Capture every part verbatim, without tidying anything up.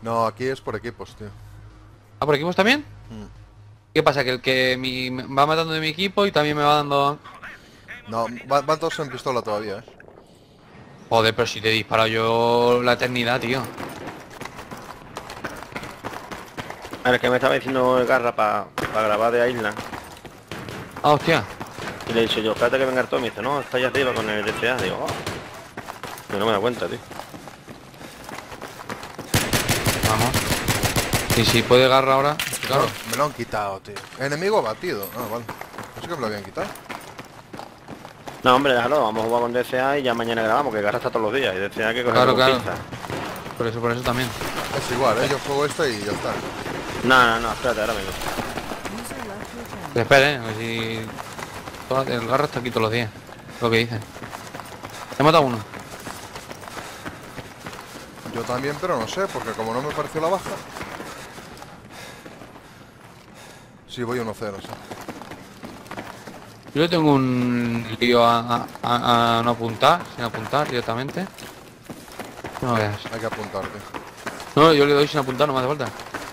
No, aquí es por equipos, tío. ¿Ah, por equipos también? Mm. ¿Qué pasa? Que el que mi, me va matando de mi equipo y también me va dando... No, va- van todos en pistola todavía, eh. Joder, pero si te he disparado yo la eternidad, tío. Ahora es que me estaba diciendo el Garra para grabar de Island. Ah, hostia. Y le he dicho yo, espérate que venga el Tommy. Y dice, no, está allá arriba con el D C A. Digo, oh. Pero no me da cuenta, tío. Vamos. Y si puede agarrar ahora, claro. No, me lo han quitado, tío. Enemigo abatido. Ah, vale. No sé que me lo habían quitado. No, hombre, déjalo, vamos a jugar con D C A y ya mañana grabamos, que Garra está todos los días. Y D C A que coger Claro, con claro. pinzas. Por eso, por eso también. Es igual, eh. Yo juego este y ya está. No, no, no, espérate, ahora vengo. Que espere, a ver si... todo- El garro está aquí todos los días. Lo que dice. He matado uno. Yo también, pero no sé, porque como no me pareció la baja. Sí, voy uno cero, sí. Yo le tengo un lío a, a- a- a no apuntar, sin apuntar directamente. No veas. Hay que apuntarte. No, yo le doy sin apuntar, no me hace falta.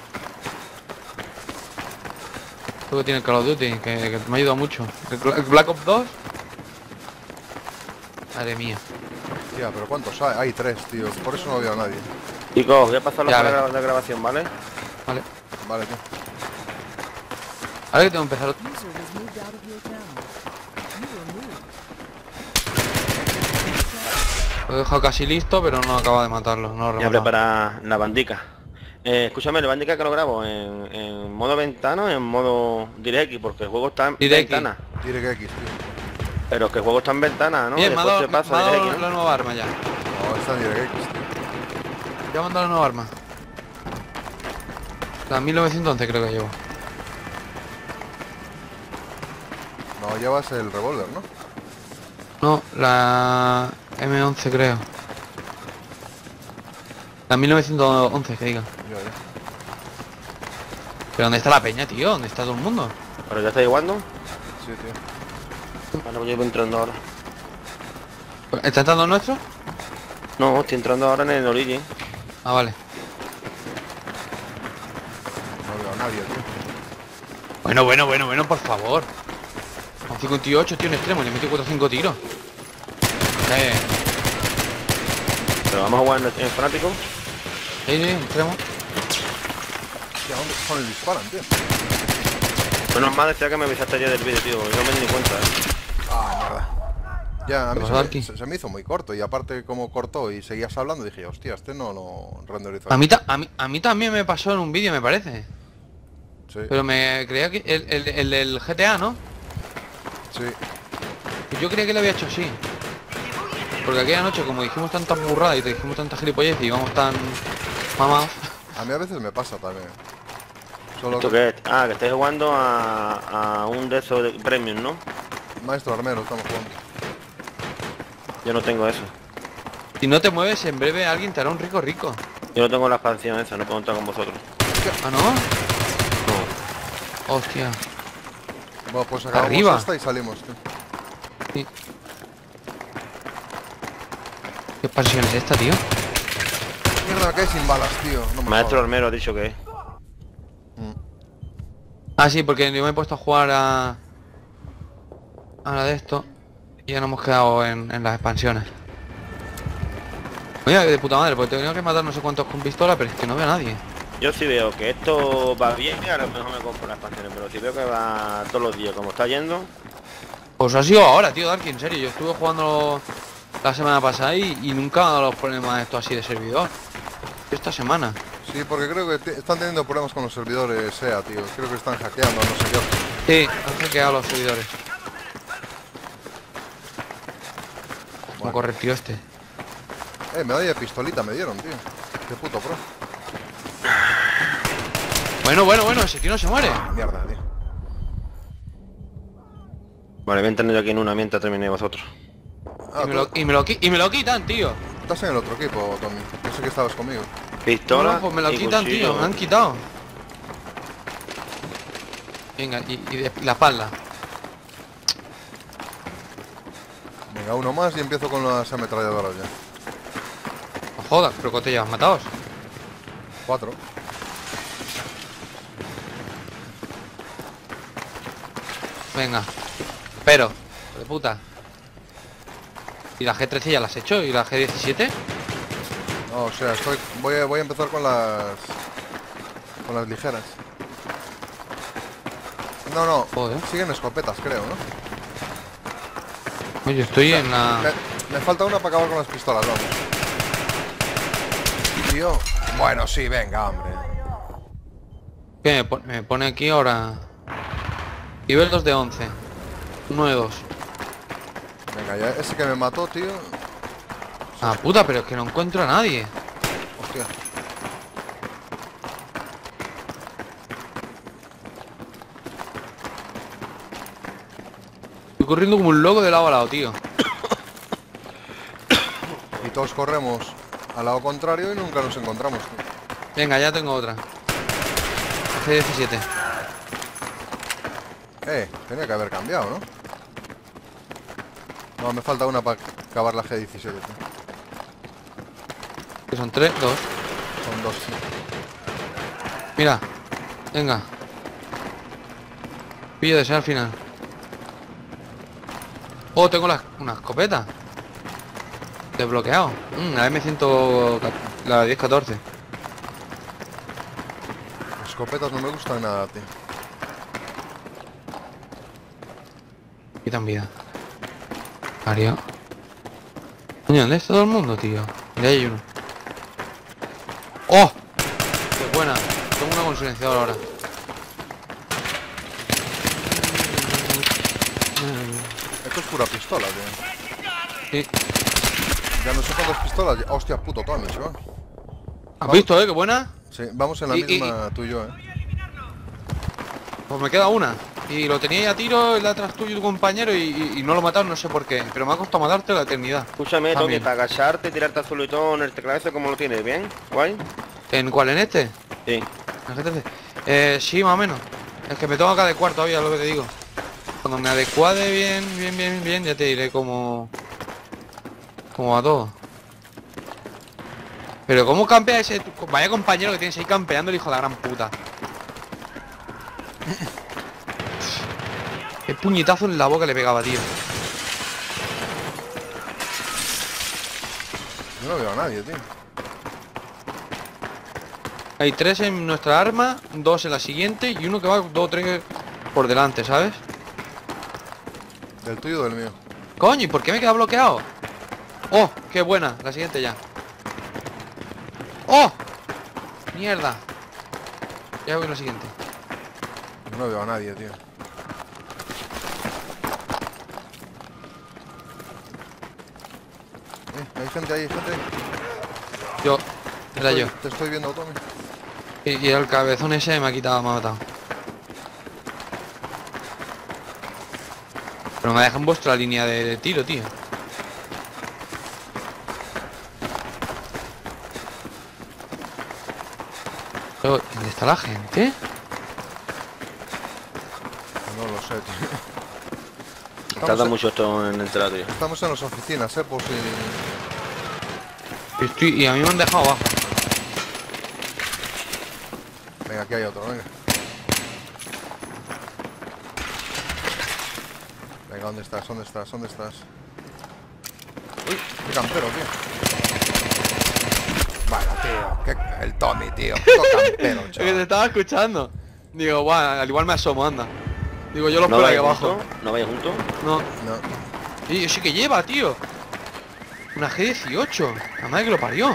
Creo que tiene el Call of Duty, que, que me ha ayudado mucho. El, Bla- el Black Ops dos. Madre mía. Tía, pero ¿cuántos hay? Hay tres, tío. Por eso no veo a nadie. Chicos, voy a pasar Ya, la a ver. gra- de grabación, ¿vale? Vale. Vale, tío. Ahora que tengo que empezar. User was moved out of your channel. You were moved. Lo he dejado casi listo, pero no acaba de matarlo. No lo he Ya rematado. prepara la bandica. Eh, escúchame, la bandica que lo grabo en, en modo ventana o en modo DirectX, porque el juego está en DirectX. ventana. Diré que X, tío. Pero que el juego está en ventana, ¿no? Bien, Y me ha después dado, se pasa me ha a dado DirectX, la ¿no? nueva arma ya. No, está en Direct X, tío. Ya me han dado la nueva arma. La mil novecientos once creo que llevo. No, llevas el revólver, ¿no? No, la eme once creo. La mil novecientos once, que diga. Ya, ya. ¿Pero dónde está la peña, tío? ¿Dónde está todo el mundo? ¿Pero ya estáis jugando? Sí, tío. Vale, pues yo voy entrando ahora. ¿Está entrando el nuestro? No, estoy entrando ahora en el Origin. Ah, vale. No veo a nadie, tío. Bueno, bueno, bueno, bueno, por favor. Con cincuenta y ocho, tío, en extremo, le metí cuatro o cinco tiros. Eh, Pero vamos a jugar en, en Fanático. sí, sí, en extremo. Tía, ¿dónde cojones disparan, tío? Menos mal decía que me avisaste ayer del vídeo, tío, yo no me di ni cuenta, ¿eh? Ah, mierda. Ya, a mí ¿Qué se pasa, me, Arki? se- se me hizo muy corto. Y aparte, como cortó y seguías hablando, dije, hostia, este no lo renderizó. A mí, ta- a, mí, a mí también me pasó en un vídeo, me parece. Sí, Pero me creía que el, el, el del G T A, ¿no? sí. Yo creía que lo había hecho así. Porque aquella noche, como dijimos tantas burradas y te dijimos tantas gilipolleces y íbamos tan mamados. A mí a veces me pasa también. Solo ¿Esto que... qué es? Ah, que estáis jugando a, a un de esos de premium, ¿no? Maestro armero, estamos jugando. Yo no tengo eso. Si no te mueves, en breve alguien te hará un rico rico. Yo no tengo la expansión esa, no puedo entrar con vosotros. ¿Ah, no? No. Hostia. Bueno, pues acabamos Arriba. esta y salimos, tío. Sí. ¿Qué expansión es esta, tío? Mierda, me cae sin balas, tío. No me Maestro jodas. Armero ha dicho que es. Mm. Ah, sí, porque yo me he puesto a jugar a... a la de esto. Y ya nos hemos quedado en, en las expansiones. Mira, de puta madre, porque tengo que matar no sé cuántos con pistola, pero es que no veo a nadie. Yo sí veo que esto va bien, a lo mejor me compro las expansiones, pero si veo que va todos los días como está yendo, Pues ha sido ahora, tío, Darky, en serio. Yo estuve jugando la semana pasada y, y nunca he dado los problemas estos así de servidor. Esta semana. Sí, porque creo que te- están teniendo problemas con los servidores S E A, tío. Creo que están hackeando, no sé qué. Sí, han hackeado los servidores. Como Bueno. corre el tío este. Eh, medalla de pistolita me dieron, tío. Qué puto pro. Bueno, bueno, bueno, ese tío no se muere. Mierda, tío. vale, voy a entrar yo aquí en una mientras terminé vosotros. Ah, Y me, lo, tú y, me lo, qui- y me lo quitan, tío. estás en el otro equipo, Tommy. Yo sé que estabas conmigo. Pistola. No, pues me lo y quitan, cuchillo. tío. Me han quitado. Venga, y, y de la espalda. Venga, uno más y empiezo con las ametralladoras ya. No jodas, pero ¿cuánto llevas matados? Cuatro. Venga. Pero, hijo de puta. ¿Y la G trece ya la has hecho? ¿Y la G diecisiete? No, o sea, estoy... Voy a, voy a empezar con las... Con las ligeras. No, no. Joder. Siguen escopetas, creo, ¿no? Oye, estoy en la... Me, me falta una para acabar con las pistolas, vamos. Tío. Bueno, sí, venga, hombre. ¿Qué me pone, me pone aquí ahora? Nivel dos de once. uno de dos. Venga, ya ese que me mató, tío. Ah, puta, pero es que no encuentro a nadie. Hostia. Estoy corriendo como un loco de lado a lado, tío. Y todos corremos al lado contrario y nunca nos encontramos, tío. Venga, ya tengo otra. G diecisiete. Eh, tenía que haber cambiado, ¿no? No, me falta una para acabar la G diecisiete, tío. Que son tres, dos. Son dos, sí. Mira. Venga. Pillo de ser al final. Oh, tengo la, una escopeta. Desbloqueado. Mm, la M cien... La diez catorce. Las escopetas no me gustan nada, tío. Quitan vida. Mario. Coño, ¿dónde está todo el mundo, tío? Mira, ahí hay uno. ¡Oh! ¡Qué buena! Tengo una con silenciador ahora. Esto es pura pistola, tío. Sí. Ya no sé cuántas pistolas. ya- Hostia, puto Tommy, chaval. ¿Has visto, eh? ¡Qué buena! Sí, vamos en la Y- y- misma tú y yo, eh. Pues me queda una. Y lo tenía ahí a tiro el de atrás tuyo y tu compañero y, y- y no lo mataron, no sé por qué. Pero me ha costado matarte la eternidad. Escúchame, Tommy, También. para agacharte, tirarte azul y todo en el teclado ese, ¿cómo lo tienes? ¿Bien? ¿Guay? ¿En cuál? ¿En este? Sí. ¿En el G trece? Eh, sí, más o menos. Es que me tengo que adecuar todavía, lo que te digo. Cuando me adecuade bien, bien, bien, bien, ya te diré cómo... Cómo va todo. Pero ¿cómo campea ese... Vaya compañero que tienes ahí campeando el hijo de la gran puta. Qué puñetazo en la boca le pegaba, tío. Yo no veo a nadie, tío. Hay tres en nuestra arma, dos en la siguiente y uno que va dos o tres por delante, ¿sabes? Del tuyo o del mío. Coño, ¿y por qué me queda bloqueado? ¡Oh! ¡Qué buena! La siguiente ya. ¡Oh! ¡Mierda! Ya voy a la siguiente. No veo a nadie, tío. Eh, hay gente ahí, hay gente ahí. Yo. Te Era estoy- yo. Te estoy viendo, Tommy. Y, y el cabezón ese me ha quitado, me ha matado. Pero me dejan vuestra línea de, de tiro, tío. Pero, ¿dónde está la gente? No lo sé, tío. Tarda Estamos en, mucho esto en entrar, tío. estamos en las oficinas, eh, por si... Estoy, y a mí me han dejado abajo. Venga, aquí hay otro, venga. Venga, ¿dónde estás? ¿Dónde estás? ¿Dónde estás? Uy, qué campero, tío. Bueno, tío, qué... el Tommy, tío. Puto campero, Es que te chaval. estaba escuchando. Digo, guau, al igual me asomo, anda. Digo, yo lo ¿No espero ahí vais abajo. juntos? ¿No vais juntos? No. No. Y sí que lleva, tío. Una G dieciocho. La madre que lo parió.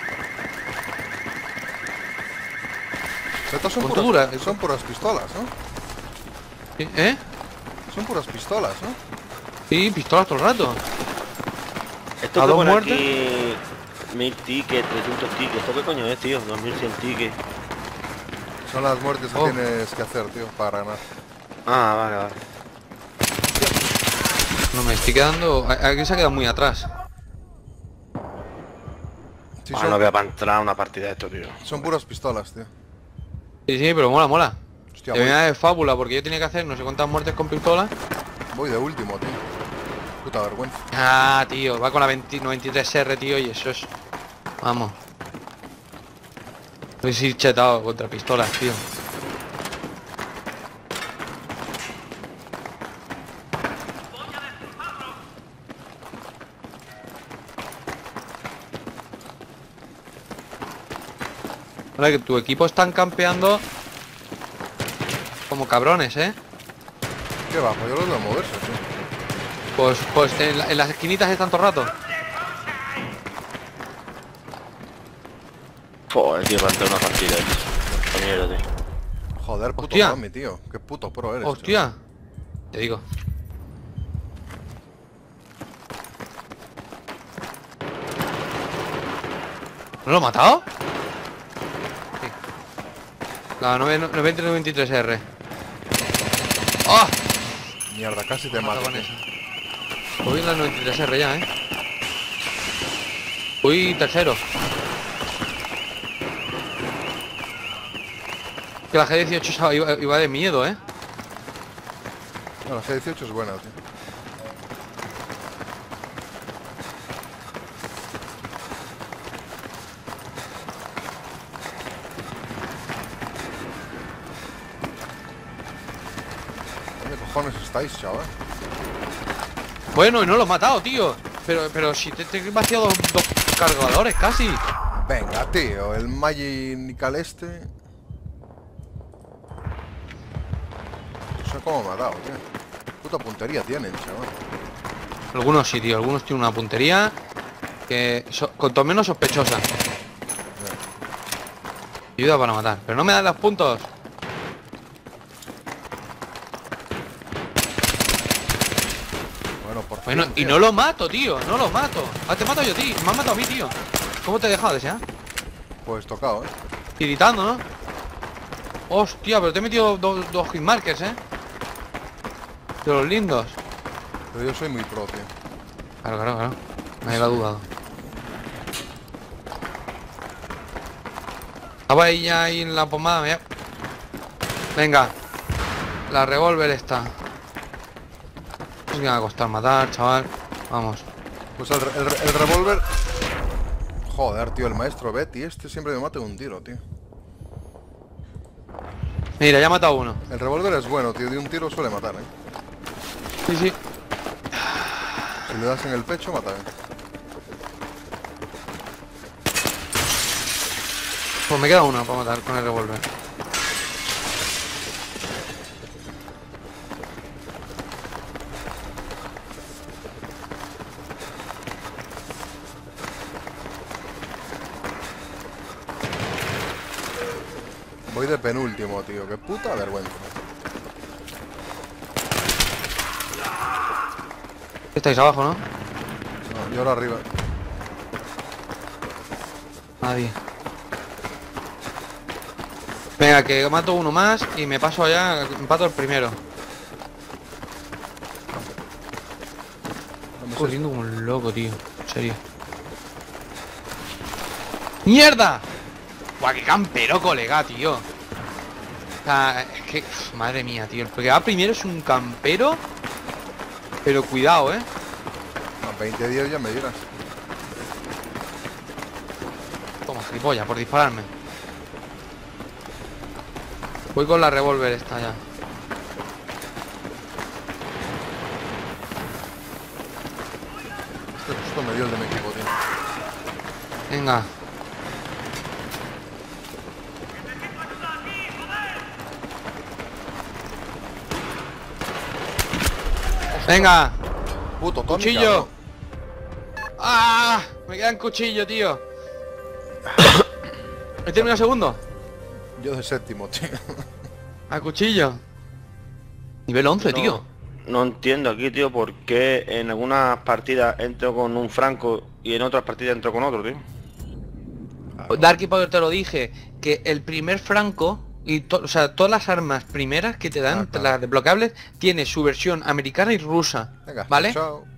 Estas son ¿Cuánto puras, dura? son puras pistolas, ¿no? ¿Eh? Son puras pistolas, ¿no? Sí, pistolas todo el rato. Esto ¿A que dos pone muertes? aquí... Mil tickets, trescientos tickets. ¿Esto qué coño es, tío? Dos mil cien tickets. Son las muertes que Oh. tienes que hacer, tío, para ganar. Ah, vale, vale. No me estoy quedando... Aquí se ha quedado muy atrás. Sí, Ah, son, no veo para entrar a una partida de esto, tío. son puras pistolas, tío. Sí, sí, pero mola, mola. Hostia, Te voy, venía de fábula porque yo tenía que hacer no sé cuántas muertes con pistola. voy de último, tío. Puta vergüenza. Ah, tío, va con la veinte noventa y tres R, tío, y eso es... Vamos. Estoy sí chetado contra pistolas, tío. Ahora que tu equipo están campeando como cabrones, ¿eh? ¿Qué va? Pues yo los veo moverse, tío. Pues, pues en, la- en las esquinitas están todo el rato. Joder, tío, para entrar una partida, tío. Compañero, tío. Joder, puto Hostia. Tommy, tío. Qué puto pro eres. Hostia. Te digo. ¿No lo he matado? Sí. La noventa noventa y tres R. ¡Ah! chaval. Mierda, casi te Mato mato. con tío. eso. Voy en la noventa y tres R ya, ¿eh? Fui tercero. Que la G dieciocho esa- iba, iba de miedo, ¿eh? No, la G dieciocho es buena, tío. ¿Dónde cojones estáis, chaval? Bueno, y no lo he matado, tío. Pero, pero si te, te he vaciado dos, dos cargadores casi. Venga, tío, el Magical este. No sé cómo me ha dado, tío. Puta puntería tienen, chaval. Algunos sí, tío. Algunos tienen una puntería que so- cuanto menos sospechosa. Ayuda para matar. Pero no me dan los puntos. Bueno, por Bueno, fin, y tío. no lo mato, tío. No lo mato. Ah, te mato yo, tío. Me has matado a mí, tío. ¿Cómo te he dejado de ese, ah? Pues tocado, eh. Tiritando, ¿no? Hostia, pero te he metido do- dos hitmarkers, ¿eh? De los lindos. Pero yo soy muy pro, tío. Claro, claro, claro. Me había dudado. Estaba ahí ya ahí en la pomada, mira. Venga. La revólver está. Es que me va a costar matar, chaval. Vamos. Pues el, re- el, re- el revólver. Joder, tío, el maestro Betty este siempre me mata de un tiro, tío. Mira, ya he matado uno. El revólver es bueno, tío, de un tiro suele matar, eh. Sí, sí. Si le das en el pecho, mata, eh. Pues me queda uno para matar con el revólver. Voy de penúltimo, tío. Qué puta vergüenza. Estáis abajo, ¿no? No, yo ahora arriba. Nadie. Venga, que mato uno más y me paso allá, empato el primero. No me sé- Corriendo como un loco, tío. En serio. ¡Mierda! Buah, qué campero, colega, tío. O sea, es que... uf, madre mía, tío. El que va primero es un campero. Pero cuidado, eh. A veinte días ya me dirás. Toma, gilipollas, por dispararme. Voy con la revólver esta ya. Este justo me dio el de mi equipo, tío. Venga. Venga. Puto Tommy, Cuchillo. cabrón. ¡Ah! Me quedan cuchillo, tío. ¿Me termina segundo? Yo de séptimo, tío. A cuchillo. Nivel once, No, tío. No entiendo aquí, tío, por qué en algunas partidas entro con un franco y en otras partidas entro con otro, tío. Darky Power te lo dije, que el primer franco y to- o sea, todas las armas primeras que te dan, Ah, claro. las desbloqueables, tiene su versión americana y rusa. Venga, ¿Vale? chao.